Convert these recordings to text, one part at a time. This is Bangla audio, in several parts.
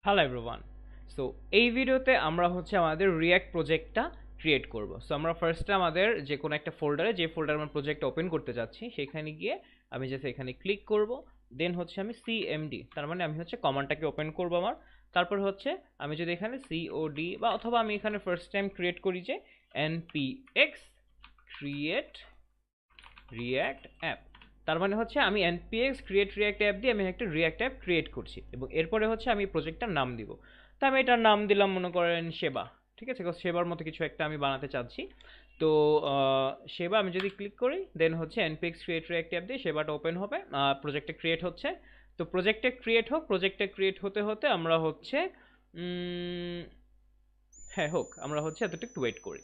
Hello everyone. সো এই ভিডিওতে আমরা আমাদের রিয়্যাক্ট প্রজেক্টটা ক্রিয়েট করব। সো আমরা ফার্স্টে আমাদের যে কোনো একটা ফোল্ডারে, যে ফোল্ডারে আমরা প্রজেক্টটা ওপেন করতে যাচ্ছি সেখানে গিয়ে আমি জাস্ট এখানে ক্লিক করব। দেন আমি সিএমডি, তার মানে আমি কমান্ডটাকে ওপেন করব আমার। তারপর আমি যদি এখানে সিওডি বা অথবা আমি এখানে ফার্স্ট টাইম ক্রিয়েট করি যে npx ক্রিয়েট রিয়্যাক্ট অ্যাপ, তার মানে আমি npx ক্রিয়েট রিয়্যাক্ট অ্যাপ দিয়ে আমি একটা রিয়্যাক্ট অ্যাপ ক্রিয়েট করছি এবং এরপরে আমি প্রজেক্টটার নাম দিব। তো আমি এটার নাম দিলাম মনে করেন সেবা। ঠিক আছে, সেবার মতো কিছু একটা আমি বানাতে চাচ্ছি। তো সেবা আমি যদি ক্লিক করি then npx create react app দিয়ে সেবাটা ওপেন হবে, প্রজেক্টটা ক্রিয়েট হচ্ছে। তো প্রজেক্টটা ক্রিয়েট হোক, প্রজেক্টটা ক্রিয়েট হতে হতে আমরা হ্যাঁ হোক, আমরা এতটুকু ওয়েট করি।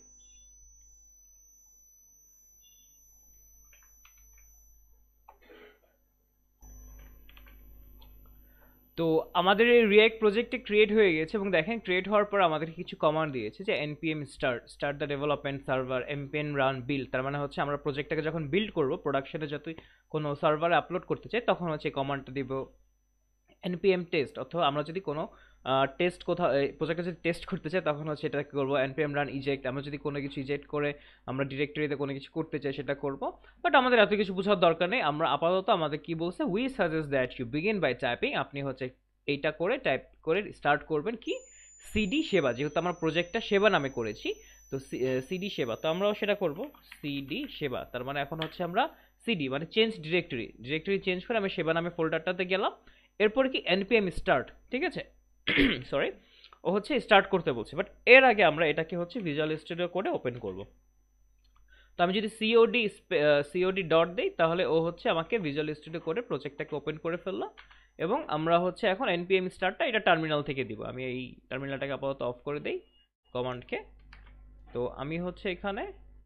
তো আমাদের এই রিয়াক্ট প্রজেক্টে ক্রিয়েট হয়ে গেছে এবং দেখেন ক্রিয়েট হওয়ার পর আমাদের কিছু কমান্ড দিয়েছে যে npm start the development server, npm run build. তার মানে আমরা প্রজেক্টটাকে যখন বিল্ড করব, প্রোডাকশনে যতই কোনো সার্ভারে আপলোড করতে চাই তখন এই কমান্ডটা দিব npm টেস্ট। অথবা আমরা যদি কোনো টেস্ট কোথাও প্রজেক্টে যদি টেস্ট করতে চাই তখন এটা করবো npm রান ইজেক্ট। আমরা যদি কোনো কিছু ইজেক্ট করে আমরা ডিরেক্টরিতে কোনো কিছু করতে চাই সেটা করব। বাট আমাদের এত কিছু বোঝার দরকার নেই। আমরা আপাতত আমাদের কি বলছে, we suggest that you begin by typing. আপনি এইটা করে টাইপ করে স্টার্ট করবেন কি সিডি সেবা, যেহেতু আমরা প্রজেক্টটা সেবা নামে করেছি। তো সিডি সেবা, তো আমরাও সেটা করব সিডি সেবা। তার মানে এখন আমরা সিডি মানে চেঞ্জ ডিরেক্টরি চেঞ্জ করে আমি সেবা নামে ফোল্ডারটাতে গেলাম। এরপর কি npm স্টার্ট, ঠিক আছে সরি, ও স্টার্ট করতে বলছে। বাট এর আগে আমরা এটাকে ভিজুয়াল স্টুডিও কোডে ওপেন করব। তো আমি যদি সিওডি ডট দিই তাহলে ও আমাকে ভিজুয়াল স্টুডিও কোডে প্রজেক্টটাকে ওপেন করে ফেললো। এবং আমরা এখন npm স্টার্টটা এটা টার্মিনাল থেকে দিব। আমি এই টার্মিনালটাকে আপাতত অফ করে দেই কমান্ডকে। তো আমি এখানে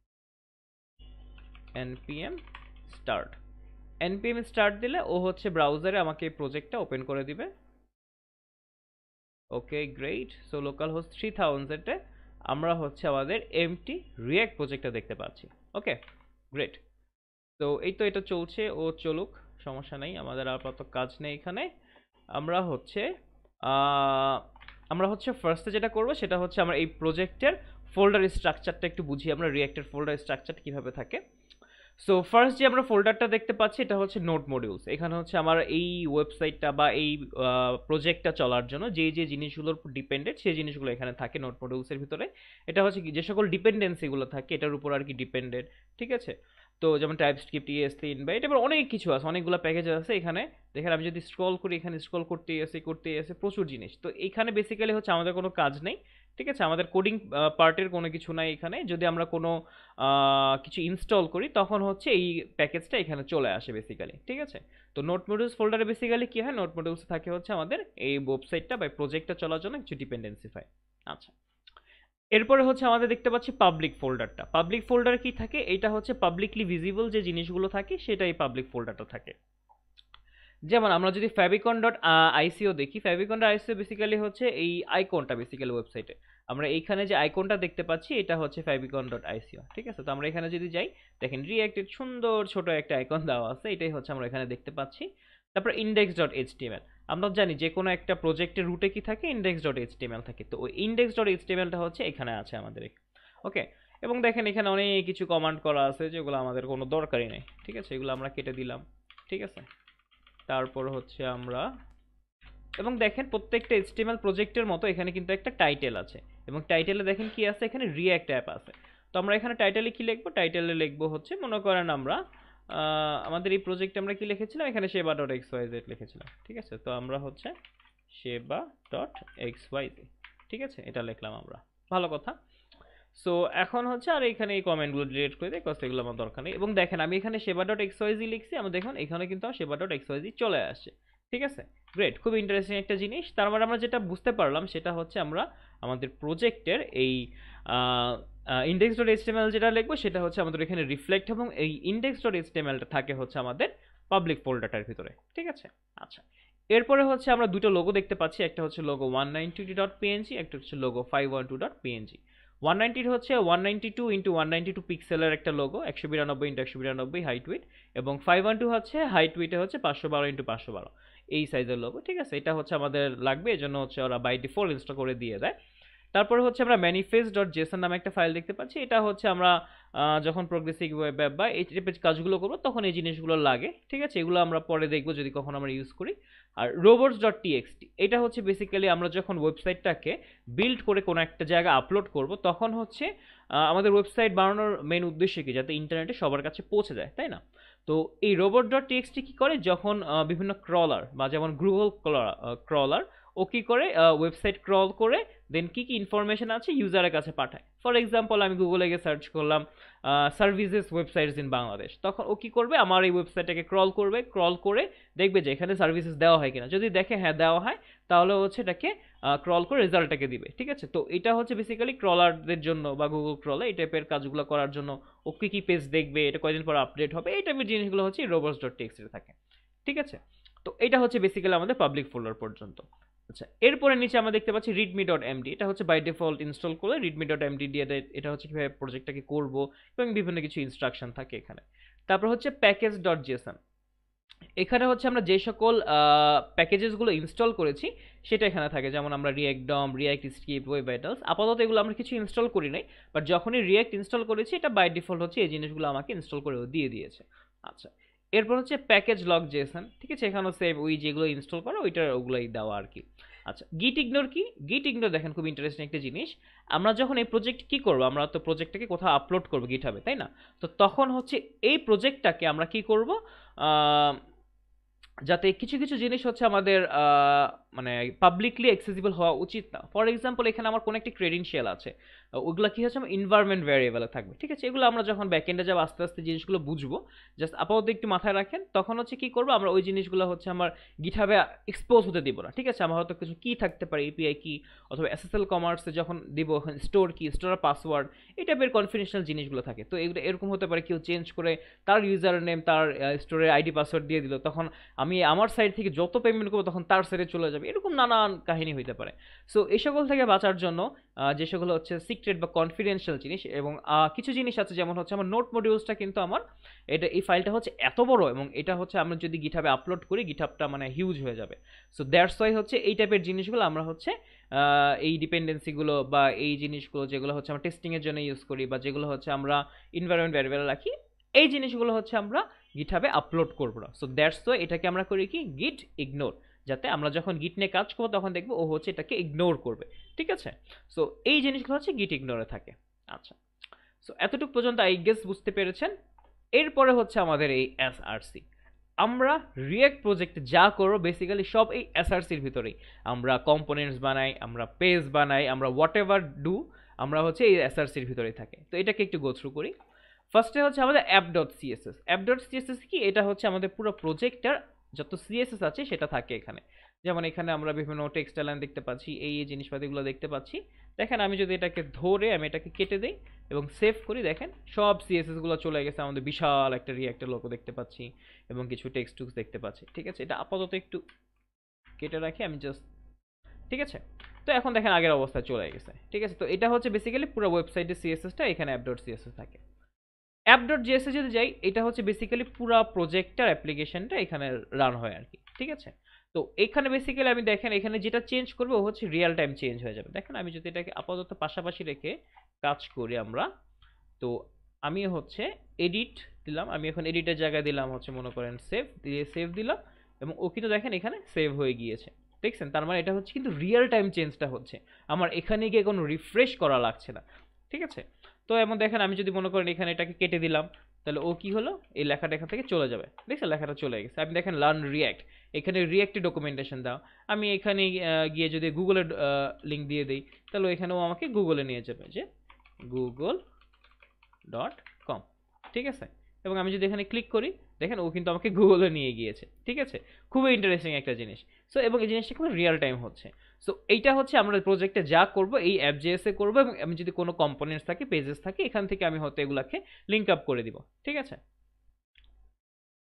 npm স্টার্ট দিলে ও ব্রাউজারে আমাকে এই প্রজেক্টটা ওপেন করে দিবে। Okay great. So local host 3000 এ আমরা আমাদের এমটি রিয়্যাক্ট প্রজেক্টটা দেখতে পাচ্ছি। Okay great. তো এই তো এটা চলছে, ও চলুক, সমস্যা নেই, আমাদের আপাতত কাজ নেই এখানে। আমরা আমরা ফার্স্টে যেটা করব সেটা আমরা এই প্রজেক্টের ফোল্ডার স্ট্রাকচারটা একটু বুঝি। আমরা রিয়্যাক্টের ফোল্ডার স্ট্রাকচারটা কিভাবে থাকে। সো ফার্স্ট যে আমরা ফোল্ডারটা দেখতে পাচ্ছি এটা নোট মডিউলস। এখানে আমার এই ওয়েবসাইটটা বা এই প্রজেক্টটা চলার জন্য যে যে জিনিসগুলোর উপর ডিপেন্ডেন্ট সেই জিনিসগুলো এখানে থাকে নোট মডিউলসের ভিতরে। এটা কি যে সকল ডিপেন্ডেন্সিগুলো থাকে এটার উপর আর কি ডিপেন্ডেন্ট। ঠিক আছে, তো যেমন টাইপস্ক্রিপ্ট ES3 বা এটা অনেক কিছু আছে, অনেকগুলো প্যাকেজ আছে এখানে। দেখেন আমি যদি স্ক্রল করি, এখানে স্ক্রল করতে আসে প্রচুর জিনিস। তো এখানে বেসিক্যালি আমাদের কোনো কাজ নেই। ঠিক আছে, আমাদের কোডিং পার্টের কোনো কিছু নাই এখানে। যদি আমরা কোনো কিছু ইনস্টল করি তখন এই প্যাকেজটা এখানে চলে আসে বেসিক্যালি। ঠিক আছে, তো নোট মডিউলস ফোল্ডারে বেসিক্যালি কি হয়, নোট মডিউলস থাকে আমাদের এই ওয়েবসাইটটা বা প্রজেক্টটা চলার জন্য কিছু ডিপেন্ডেন্সি পায়। আচ্ছা, এরপরে আমাদের দেখতে পাচ্ছি পাবলিক ফোল্ডারটা। পাবলিক ফোল্ডার কি থাকে, এটা পাবলিকলি ভিজিবল যে জিনিসগুলো থাকে সেটাই পাবলিক ফোল্ডারটা থাকে। যেমন আমরা যদি ফ্যাবিকন ডট আইসিও দেখি, ফ্যাবিকন ডট আইসিও বেসিক্যালি এই আইকনটা বেসিক্যালি ওয়েবসাইটে আমরা এইখানে যে আইকনটা দেখতে পাচ্ছি এটা ফ্যাবিকন ডট আইসিও। ঠিক আছে, তো আমরা এখানে যদি যাই দেখেন রিঅ্যাক্টের সুন্দর ছোট একটা আইকন দেওয়া আছে, এটাই আমরা এখানে দেখতে পাচ্ছি। তারপর ইন্ডেক্স ডট এইচটিএমএল, আমরা জানি যে কোনো একটা প্রজেক্টের রুটে কি থাকে, ইন্ডেক্স ডট এইচটিএমএল থাকে। তো ওই ইন্ডেক্স ডট এইচটিএমএলটা এখানে আছে আমাদের। ওকে, এবং দেখেন এখানে অনেক কিছু কমান্ড করা আছে যেগুলো আমাদের কোনো দরকারই নেই। ঠিক আছে, এগুলো আমরা কেটে দিলাম। ঠিক আছে, তারপর আমরা এবং দেখেন প্রত্যেকটা এইচটিএমএল প্রজেক্টের মতো এখানে কিন্তু একটা টাইটেল আছে এবং টাইটেলে দেখেন কি আছে, এখানে রিঅ্যাক্ট অ্যাপ আছে। তো আমরা এখানে টাইটেলে কি লিখবো, টাইটেলে লিখবো মনে করেন আমরা আমাদের এই প্রজেক্টে আমরা কি লিখেছিলাম, এখানে সেবা ডট এক্স ওয়াই জেড লিখেছিলাম। ঠিক আছে, তো আমরা সেবা ডট এক্স ওয়াই জেড, ঠিক আছে, এটা লিখলাম আমরা, ভালো কথা। সো এখন আর এখানে এই কমেন্টগুলো ডিলিট করে দিই, কজ এগুলো আমার দরকার নেই। এবং দেখেন আমি এখানে সেবা ডট এক্সওয়াইজি লিখছি, আমরা দেখুন এখানে কিন্তু সেবা ডট এক্সওয়াইজি চলে আসছে। ঠিক আছে, গ্রেট, খুব ইন্টারেস্টিং একটা জিনিস। তার মানে আমরা যেটা বুঝতে পারলাম সেটা আমরা আমাদের প্রজেক্টের এই ইন্ডেক্স ডট এইচটিএমএল যেটা লিখবো সেটা আমাদের এখানে রিফ্লেক্ট, এবং এই ইন্ডেক্স ডট এইচটিএমএলটা থাকে আমাদের পাবলিক ফোল্ডারটার ভিতরে। ঠিক আছে, আচ্ছা, এরপরে আমরা দুটো লোগো দেখতে পাচ্ছি, একটা লোগো 192 ডট পিএনজি, একটা লোগো 512 ডট পিএনজি। 190 হচ্ছে 192 × 192 পিক্সেলের একটা লোগো, 192 × 192 হাইট উইড, এবং 512 হচ্ছে হাইট উইডে হচ্ছে 512 × 512 এই সাইজের লোগো। ঠিক আছে, এটা হচ্ছে আমাদের লাগবে, এজন্য হচ্ছে ওরা বাই ডিফল্ট ইনস্টল করে দিয়ে দেয়। তারপরে হচ্ছে আমরা manifest.json নামে একটা ফাইল দেখতে পাচ্ছি। এটা হচ্ছে আমরা যখন প্রোগ্রেসিভ ওয়েব অ্যাপ বা এই টাইপের কাজগুলো করবো তখন এই জিনিসগুলো লাগে। ঠিক আছে, এগুলো আমরা পরে দেখবো যদি কখন আমরা ইউজ করি। আর robots.txt এটা হচ্ছে বেসিক্যালি আমরা যখন ওয়েবসাইটটাকে বিল্ড করে কোনো একটা জায়গায় আপলোড করব তখন হচ্ছে আমাদের ওয়েবসাইট বানানোর মেন উদ্দেশ্য কি, যাতে ইন্টারনেটে সবার কাছে পৌঁছে যায়, তাই না? তো এই robot.txt কি করে, যখন বিভিন্ন ক্রলার বা যেমন গুগল ক্রলার ও কি করে ওয়েবসাইট ক্রল করে দেন কি কি ইনফরমেশন আছে ইউজারের কাছে পাঠায়। ফর এক্সাম্পল আমি গুগলে গিয়ে সার্চ করলাম সার্ভিসেস ওয়েবসাইটস ইন বাংলাদেশ, তখন ও কি করবে আমার এই ওয়েবসাইটটাকে ক্রল করে দেখবে যে এখানে সার্ভিসেস দেওয়া হয় কিনা। যদি দেখে হ্যাঁ দেওয়া হয় তাহলে হচ্ছে এটাকে ক্রল করে রেজাল্টটাকে দিবে। ঠিক আছে, তো এটা হচ্ছে বেসিক্যালি ক্রলারদের জন্য বা গুগল ক্রলে এই টাইপের কাজগুলো করার জন্য ও কি কি পেজ দেখবে, এটা কয়দিন পর আপডেট হবে, এই টাইপের জিনিসগুলো হচ্ছে robots.txt এ থাকে। ঠিক আছে, তো এটা হচ্ছে বেসিক্যালি আমাদের পাবলিক ফোল্ডার পর্যন্ত। আচ্ছা, এরপরে নিচে আমরা দেখতে পাচ্ছি readme.md, এটা হচ্ছে বাই ডিফল্ট ইনস্টল করে readme.md দিয়ে দেয়। এটা হচ্ছে কিভাবে প্রজেক্টটাকে করব এবং বিভিন্ন কিছু ইনস্ট্রাকশন থাকে এখানে। তারপর হচ্ছে package.json, এখানে হচ্ছে আমরা যে সকল প্যাকেজেসগুলো ইনস্টল করেছি সেটা এখানে থাকে, যেমন আমরা রিয়াক্ট ডম, রিয়াক্ট স্ক্রিপ্ট, ওয়েব ভাইটালস। আপাতত এগুলো আমরা কিছু ইনস্টল করি নাই, বাট যখনই রিয়াক্ট ইনস্টল করেছি এটা বাই ডিফল্ট হচ্ছে এই জিনিসগুলো আমাকে ইনস্টল করে দিয়ে দিয়েছে। আচ্ছা, এরপর হচ্ছে প্যাকেজ লগ জেসন। ঠিক আছে, এখানেও সেম ওই যেগুলো ইনস্টল করো ওইটার ওগুলোই দেওয়া আর কি। আচ্ছা, গিট ইগনোর কি? গিট ইগনোর দেখেন খুব ইন্টারেস্টিং একটা জিনিস। আমরা যখন এই প্রজেক্ট কি করব, আমরা তো প্রজেক্টটাকে কোথাও আপলোড করবো গিটহাবে, তাই না? তো তখন হচ্ছে এই প্রজেক্টটাকে আমরা কি করব, যাতে কিছু কিছু জিনিস হচ্ছে আমাদের মানে পাবলিকলি অ্যাক্সেসিবল হওয়া উচিত না। ফর এক্সাম্পল এখানে আমার কোনো একটা ক্রেডেনশিয়াল আছে, ওগুলো কি হচ্ছে আমার এনভায়রনমেন্ট ভ্যারিয়েবলে থাকবে। ঠিক আছে, এগুলো আমরা যখন ব্যাকএন্ডে যাবো আস্তে আস্তে জিনিসগুলো বুঝবো, জাস্ট আপাতত একটু মাথায় রাখেন। তখন হচ্ছে কি করবো, আমরা ওই জিনিসগুলো হচ্ছে আমার গিটহাবে এক্সপোজ হতে দিব না। ঠিক আছে, আমার হয়তো কিছু কি থাকতে পারে, এপিআই কি অথবা এসএসএল কমার্সে যখন দিব স্টোর কি, স্টোর পাসওয়ার্ড, এই টাইপের কনফিডেন্সিয়াল জিনিসগুলো থাকে। তো এগুলো এরকম হতে পারে কেউ চেঞ্জ করে তার ইউজার নেম তার স্টোরের আইডি পাসওয়ার্ড দিয়ে দিল, তখন আমি আমার সাইড থেকে যত পেমেন্ট করবো তখন তার সাইডে চলে যাবে, এরকম নানান কাহিনী হইতে পারে। সো এই সকল থেকে বাঁচার জন্য যে সকল হচ্ছে সিক্রেট বা কনফিডেন্সিয়াল জিনিস, এবং কিছু জিনিস আছে যেমন হচ্ছে আমার নোট মডিউলসটা কিন্তু আমার এই ফাইলটা হচ্ছে এত বড়, এবং এটা হচ্ছে আমরা যদি গিটহাবে আপলোড করি গিটহাবটা মানে হিউজ হয়ে যাবে। সো দ্যাটস ওয়াই হচ্ছে এই টাইপের জিনিসগুলো আমরা হচ্ছে এই ডিপেন্ডেন্সিগুলো বা এই জিনিসগুলো যেগুলো হচ্ছে আমরা টেস্টিংয়ের জন্য ইউজ করি বা যেগুলো হচ্ছে আমরা এনভায়রনমেন্ট ভ্যারিয়েবল রাখি, এই জিনিসগুলো হচ্ছে আমরা গিটহাবে আপলোড করবো না। সো দ্যাটস ওয়াই এটাকে আমরা করি কি গিট ইগনোর, যাতে আমরা যখন গিট নিয়ে কাজ করবো তখন দেখবো ও হচ্ছে এটাকে ইগনোর করবে। ঠিক আছে, সো এই জিনিসগুলো হচ্ছে গিট ইগনোরে থাকে। আচ্ছা, সো এতটুকু পর্যন্ত আই গেস বুঝতে পেরেছেন। এরপরে হচ্ছে আমাদের এই এসআরসি। আমরা রিয়াক্ট প্রজেক্টে যা করবো বেসিক্যালি সব এই এসআরসির ভিতরেই। আমরা কম্পোনেন্টস বানাই, আমরা পেজ বানাই, আমরা হোয়াট এভার ডু, আমরা হচ্ছে এই এসআরসির ভিতরেই থাকে। তো এটাকে একটু গো থ্রু করি। ফার্স্টে হচ্ছে আমাদের অ্যাপ.সিএসএস। অ্যাপ.সিএসএস কি, এটা হচ্ছে আমাদের পুরো প্রজেক্টটার যত সিএসএস আছে সেটা থাকে এখানে। যেমন এখানে আমরা বিভিন্ন টেক্সট লাইন দেখতে পাচ্ছি, এই জিনিসপাতিগুলো দেখতে পাচ্ছি। দেখেন আমি যদি এটাকে ধরে আমি এটাকে কেটে দিই এবং সেভ করি, দেখেন সব সিএসএস গুলো চলে গেছে, আমাদের বিশাল একটা রিঅ্যাক্টের লোগো দেখতে পাচ্ছি এবং কিছু টেক্সট টুক্স দেখতে পাচ্ছি। ঠিক আছে, এটা আপাতত একটু কেটে রাখি আমি জাস্ট। ঠিক আছে, তো এখন দেখেন আগের অবস্থায় চলে গেছে। ঠিক আছে, তো এটা হচ্ছে বেসিক্যালি পুরো ওয়েবসাইটের সিএসএসটা এখানে অ্যাপ.সিএসএস থাকে। অ্যাপ.জেএসএ যদি যাই, এটা হচ্ছে বেসিক্যালি পুরো প্রজেক্টটার অ্যাপ্লিকেশনটা এখানে রান হয় আর কি। ঠিক আছে, তো এখানে বেসিক্যালি আমি দেখেন এখানে যেটা চেঞ্জ করবে ও হচ্ছে রিয়েল টাইম চেঞ্জ হয়ে যাবে। দেখেন আমি যদি এটাকে আপাতত পাশাপাশি রেখে কাজ করি আমরা, তো আমি হচ্ছে এডিট দিলাম, আমি এখন এডিটের জায়গায় দিলাম হচ্ছে মনে করেন সেভ, দিয়ে সেভ দিলাম এবং ও কিন্তু দেখেন এখানে সেভ হয়ে গিয়েছে। দেখছেন, তার মানে এটা হচ্ছে কিন্তু রিয়েল টাইম চেঞ্জটা হচ্ছে, আমার এখানে গিয়ে কোনো রিফ্রেশ করা লাগছে না। ঠিক আছে, তো এমন দেখেন আমি যদি মনে করেন এখানে এটাকে কেটে দিলাম, তাহলে ও কি হলো, এই লেখাটা এখান থেকে চলে যাবে। দেখছেন লেখাটা চলে গেছে। আপনি দেখেন লার্ন রিয়াক্ট, এখানে রিয়াক্টের ডকুমেন্টেশন দাও, আমি এখানে গিয়ে যদি গুগলের লিঙ্ক দিয়ে দিই তাহলে এখানেও আমাকে গুগলে নিয়ে যাবে, যে google.com। ঠিক আছে, এবং আমি যদি এখানে ক্লিক করি দেখেন ও কিন্তু আমাকে গুগলে নিয়ে গিয়েছে। ঠিক আছে, খুবই ইন্টারেস্টিং একটা জিনিস। সো এবং এই জিনিসটা খুব রিয়েল টাইম হচ্ছে। সো এইটা হচ্ছে আমরা প্রজেক্টে যা করব এই অ্যাপ.জেএসএ করবো, এবং আমি যদি কোনো কম্পোনেন্টস থাকে, পেজেস থাকে, এখান থেকে আমি হয়তো এগুলাকে লিঙ্ক আপ করে দিব। ঠিক আছে।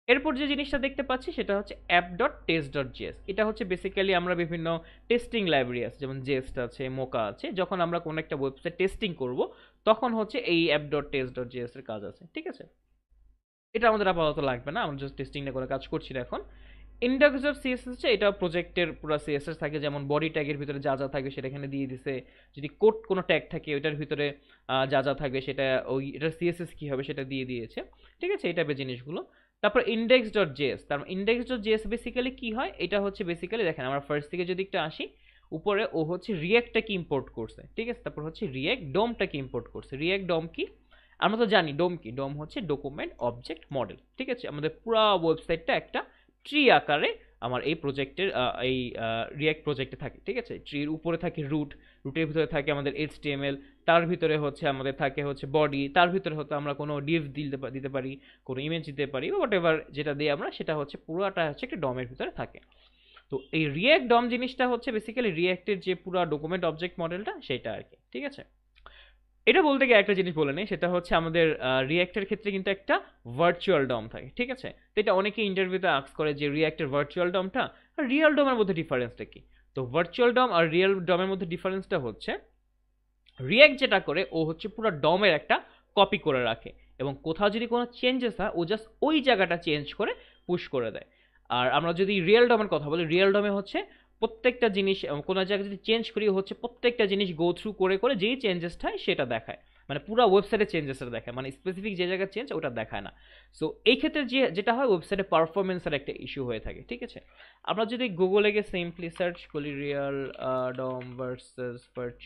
এরপর যে জিনিসটা দেখতে পাচ্ছি সেটা হচ্ছে app.test.js। এটা হচ্ছে বেসিক্যালি আমরা বিভিন্ন টেস্টিং লাইব্রেরি আছে, যেমন জেস্ট আছে, মোকা আছে, যখন আমরা কোনো একটা ওয়েবসাইট টেস্টিং করব তখন হচ্ছে এই app.test.js এর কাজ আছে। ঠিক আছে, এটা আমাদের আপাতত লাগবে না, আমরা জাস্ট টেস্টিং নিয়ে করে কাজ করছি না এখন। ইন্ডেক্স অফ সিএসএস হচ্ছে এটা প্রজেক্টের পুরো সিএসএস থাকে, যেমন বডি ট্যাগের ভিতরে যা যা থাকবে সেটা এখানে দিয়ে দিছে। যদি কোড কোনো ট্যাগ থাকে ওইটার ভিতরে যা যা থাকবে সেটা ওই এটার সিএসএস কী হবে সেটা দিয়ে দিয়েছে। ঠিক আছে, এই টাইপের জিনিসগুলো। তারপর ইন্ডেক্স ডট জেএস, তার ইন্ডেক্স ডট জেএস বেসিক্যালি কী হয়, এটা হচ্ছে বেসিক্যালি দেখেন আমরা ফার্স্ট থেকে যদি একটু আসি, উপরে ও হচ্ছে রিয়্যাক্টটাকে ইম্পোর্ট করছে। ঠিক আছে, তারপর হচ্ছে রিয়্যাক্ট ডোমটাকে ইম্পোর্ট করছে। রিয়্যাক্ট ডোম কি আমরা তো জানি, ডোম কি, ডোম হচ্ছে ডকুমেন্ট অবজেক্ট মডেল। ঠিক আছে, আমাদের পুরো ওয়েবসাইটটা একটা ট্রি আকারে আমার এই প্রজেক্টের এই রিয়্যাক্ট প্রজেক্টে থাকে। ঠিক আছে, ট্রির উপরে থাকে রুট, রুটের ভিতরে থাকে আমাদের এইচটিএমএল, তার ভিতরে হচ্ছে আমাদের থাকে হচ্ছে বডি, তার ভিতরে হয়তো আমরা কোনো ডিভ দিতে পারি, কোনো ইমেজ দিতে পারি, হোয়াট এভার যেটা দিই আমরা সেটা হচ্ছে পুরোটা হচ্ছে একটা ডমের ভিতরে থাকে। তো এই রিয়্যাক্ট ডম জিনিসটা হচ্ছে বেসিক্যালি রিয়্যাক্টের যে পুরো ডকুমেন্ট অবজেক্ট মডেলটা সেটা আর কি। ঠিক আছে, এটা বলতে গিয়ে একটা জিনিস বলে নেই, সেটা হচ্ছে আমাদের রিয়্যাক্টের ক্ষেত্রে কিন্তু একটা ভার্চুয়াল ডম থাকে। ঠিক আছে, তো এটা অনেকে ইন্টারভিউতে আস্ক করে যে রিয়্যাক্টের ভার্চুয়াল ডমটা আর রিয়েল ডমের মধ্যে ডিফারেন্সটা কি। তো ভার্চুয়াল ডম আর রিয়েল ডমের মধ্যে ডিফারেন্সটা হচ্ছে রিয়্যাক্ট যেটা করে ও হচ্ছে পুরো ডমের একটা কপি করে রাখে, এবং কোথাও যদি কোনো চেঞ্জেস হয় ও জাস্ট ওই জায়গাটা চেঞ্জ করে পুশ করে দেয়। আর আমরা যদি রিয়েল ডমের কথা বলি, রিয়েল ডমে হচ্ছে প্রত্যেকটা জিনিস কোনো জায়গায় যদি চেঞ্জ করি হচ্ছে প্রত্যেকটা জিনিস গো থ্রু করে করে যেই চেঞ্জেসটা হয় সেটা দেখায়, মানে পুরো ওয়েবসাইটে চেঞ্জেসটা দেখায়, মানে স্পেসিফিক যে জায়গায় চেঞ্জ ওটা দেখায় না। সো এই ক্ষেত্রে যেটা হয় ওয়েবসাইটে পারফরমেন্সের একটা ইস্যু হয়ে থাকে। ঠিক আছে, আমরা যদি গুগলে গিয়ে সিম্পলি সার্চ করি real DOM versus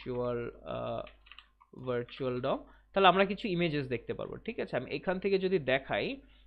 virtual DOM, তাহলে আমরা কিছু ইমেজেস দেখতে পারবো। ঠিক আছে, আমি এখান থেকে যদি দেখাই,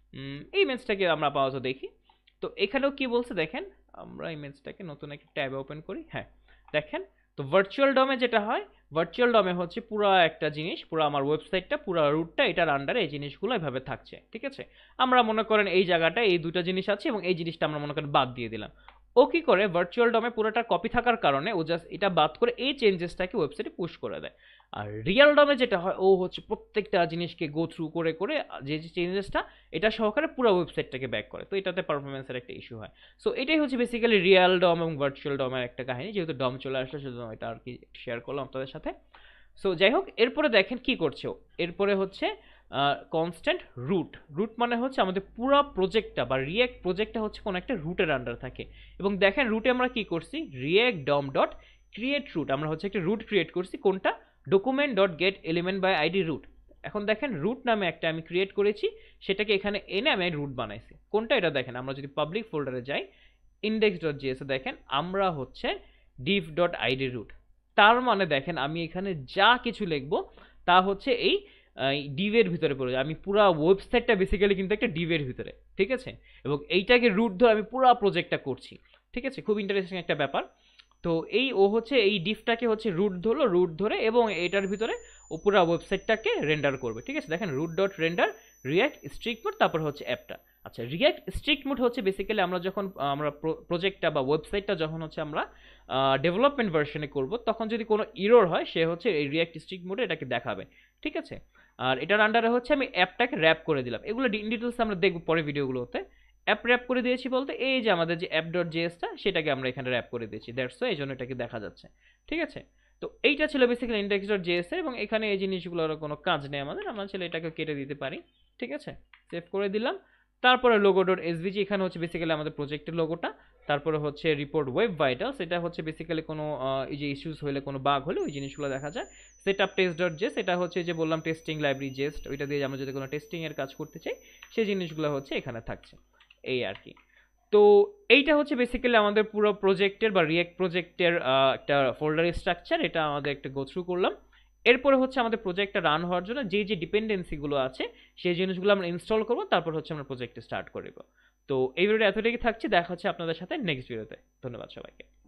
এই ইমেজটাকে আমরা আপাতত দেখি। তো এখানেও কি বলছে দেখেন, আমরা ইমেজটাকে নতুন একটা ট্যাবে ওপেন করি। হ্যাঁ দেখেন, তো ভার্চুয়াল ডমে যেটা হয়, ভার্চুয়াল ডমে হচ্ছে পুরো একটা জিনিস, পুরো আমার ওয়েবসাইটটা পুরো রুটটা এটার আন্ডারে এই জিনিসগুলো এভাবে থাকছে। ঠিক আছে, আমরা মনে করেন এই জায়গাটা এই দুটো জিনিস আছে এবং এই জিনিসটা আমরা মনে করেন বাদ দিয়ে দিলাম। ও কি করে ভার্চুয়াল ডমে পুরোটা কপি থাকার কারণে ও জাস্ট এটা বাদ করে এই চেঞ্জেসটাকে ওয়েবসাইটে পুশ করে দেয়। আর রিয়েল ডমে যেটা হয় ও হচ্ছে প্রত্যেকটা জিনিসকে গো থ্রু করে করে যে যে চেঞ্জেসটা এটা সহকারে পুরো ওয়েবসাইটটাকে ব্যাক করে, তো এটাতে পারফরমেন্সের একটা ইস্যু হয়। সো এটাই হচ্ছে বেসিক্যালি রিয়েল ডম এবং ভার্চুয়াল ডমের একটা কাহিনী, যেহেতু ডম চলে আসলে শুধু এটা আর কি শেয়ার করলাম আপনাদের সাথে। সো যাই হোক, এরপরে দেখেন কি করছে ও, এরপরে হচ্ছে কনস্ট্যান্ট রুট। রুট মানে হচ্ছে আমাদের পুরো প্রজেক্টটা বা রিয়্যাক্ট প্রজেক্টটা হচ্ছে কোনো একটা রুটের আন্ডার থাকে, এবং দেখেন রুটে আমরা কি করছি, রিয়্যাক্ট ডম ডট ক্রিয়েট রুট, আমরা হচ্ছে একটা রুট ক্রিয়েট করছি, কোনটা, document dot get element by ID root. এখন দেখেন রুট নামে একটা আমি ক্রিয়েট করেছি, সেটাকে এখানে এনে আমি রুট বানাইছি। কোনটা এটা দেখেন, আমরা যদি পাবলিক ফোল্ডারে যাই ইন্ডেক্স ডট জিএসে দেখেন আমরা হচ্ছে div ডট আইডি রুট। তার মানে দেখেন আমি এখানে যা কিছু লিখবো তা হচ্ছে এই ডিভের ভিতরে পড়ে যায়, আমি পুরো ওয়েবসাইটটা বেসিক্যালি কিন্তু একটা ডিভের ভিতরে। ঠিক আছে, এবং এইটাকে রুট ধরে আমি পুরো প্রজেক্টটা করছি। ঠিক আছে, খুব ইন্টারেস্টিং একটা ব্যাপার। তো এই ও হচ্ছে এই ডিফটাকে হচ্ছে রুট ধরলো, রুট ধরে এবং এটার ভিতরে ও পুরো ওয়েবসাইটটাকে রেন্ডার করবে। ঠিক আছে, দেখেন root dot render react strict mode, তারপর হচ্ছে অ্যাপটা। আচ্ছা, রিয়্যাক্ট স্ট্রিক্ট মোড হচ্ছে বেসিক্যালি আমরা যখন আমরা প্রজেক্টটা বা ওয়েবসাইটটা যখন হচ্ছে আমরা ডেভেলপমেন্ট ভার্সনে করব তখন যদি কোনো ইরর হয় সে হচ্ছে এই রিয়্যাক্ট স্ট্রিক্ট মোডে এটাকে দেখাবে। ঠিক আছে, আর এটার আন্ডারে হচ্ছে আমি অ্যাপটাকে র্যাপ করে দিলাম, এগুলো ইন ডিটেলস আমরা দেখব পরে ভিডিওগুলোতে। অ্যাপ র্যাপ করে দিয়েছি বলতে এই যে আমাদের যে অ্যাপ ডট জেএসটা সেটাকে আমরা এখানে র্যাপ করে দিয়েছি, দ্যাটস ওয়াই এই জন্য এটাকে দেখা যাচ্ছে। ঠিক আছে, তো এইটা ছিল বেসিক্যালি ইন্ডেক্স ডট জেএস এর, এবং এখানে এই জিনিসগুলোর কোনো কাজ নেই আমাদের, আমরা ছিল এটাকে কেটে দিতে পারি। ঠিক আছে, সেভ করে দিলাম। তারপরে লোগো ডট এসভিজি, এখানে হচ্ছে বেসিক্যালি আমাদের প্রজেক্টের লোগোটা। তারপরে হচ্ছে রিপোর্ট ওয়েব ভাইটালস, এটা হচ্ছে বেসিক্যালি কোনো এই যে ইস্যুস হলে কোনো বাগ হলে ওই জিনিসগুলো দেখা যায়। Set up test dot JS, এটা হচ্ছে যে বললাম টেস্টিং লাইব্রেরি জেস্ট, ওইটা দিয়ে আমরা যদি কোনো টেস্টিং এর কাজ করতে চাই সেই জিনিসগুলো হচ্ছে এখানে থাকছে, এই আর কি। তো এইটা হচ্ছে বেসিক্যালি আমাদের পুরো প্রজেক্টের বা রিয়েক্ট প্রজেক্টের একটা ফোল্ডার স্ট্রাকচার, এটা আমাদের একটা গো থ্রু করলাম। এরপরে হচ্ছে আমাদের প্রজেক্টটা রান হওয়ার জন্য যে যে ডিপেন্ডেন্সিগুলো আছে সেই জিনিসগুলো আমরা ইনস্টল করবো, তারপর হচ্ছে আমরা প্রজেক্টে স্টার্ট করব। তো এই ভিডিওটা এতটাই থাকছে, দেখা হচ্ছে আপনাদের সাথে নেক্সট ভিডিওতে। ধন্যবাদ সবাইকে।